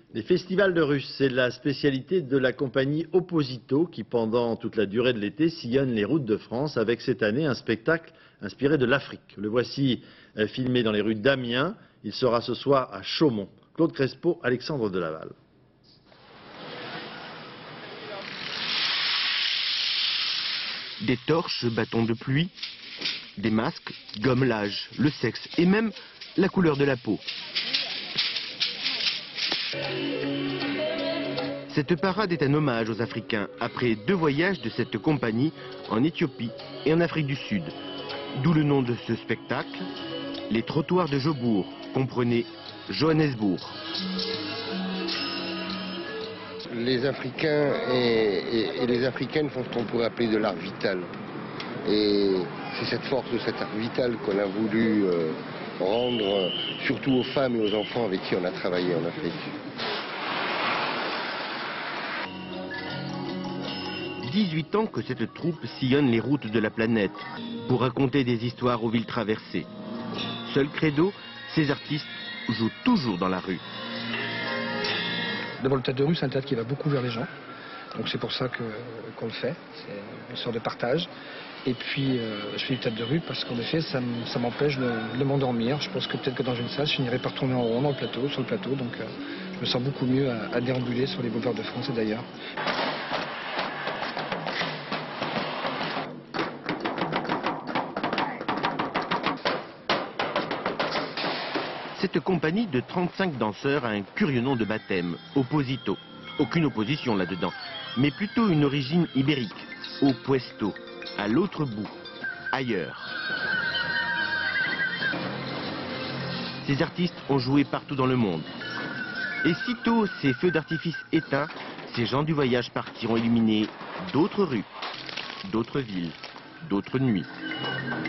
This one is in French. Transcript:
Les festivals de rue, c'est la spécialité de la compagnie Opposito qui, pendant toute la durée de l'été, sillonne les routes de France avec cette année un spectacle inspiré de l'Afrique. Le voici filmé dans les rues d'Amiens. Il sera ce soir à Chaumont. Claude Crespo, Alexandre Delaval. Des torches, bâtons de pluie, des masques, gomment l'âge, le sexe et même la couleur de la peau. Cette parade est un hommage aux Africains après 2 voyages de cette compagnie en Éthiopie et en Afrique du Sud. D'où le nom de ce spectacle, les trottoirs de Jobourg, comprenez Johannesburg. Les Africains et les Africaines font ce qu'on pourrait appeler de l'art vital. Et c'est cette force de cet art vital qu'on a voulu rendre surtout aux femmes et aux enfants avec qui on a travaillé en Afrique. 18 ans que cette troupe sillonne les routes de la planète pour raconter des histoires aux villes traversées. Seul credo, ces artistes jouent toujours dans la rue. D'abord, le théâtre de rue, c'est un théâtre qui va beaucoup vers les gens. Donc c'est pour ça qu'on le fait. C'est une sorte de partage. Et puis, je fais du théâtre de rue parce qu'en effet, ça m'empêche de m'endormir. Je pense que peut-être que dans une salle, je finirais par tourner en rond sur le plateau. Donc je me sens beaucoup mieux à déambuler sur les boulevards de France et d'ailleurs. Cette compagnie de 35 danseurs a un curieux nom de baptême, Opposito. Aucune opposition là-dedans, mais plutôt une origine ibérique, au Puesto, à l'autre bout, ailleurs. Ces artistes ont joué partout dans le monde. Et sitôt ces feux d'artifice éteints, ces gens du voyage partiront illuminer d'autres rues, d'autres villes, d'autres nuits.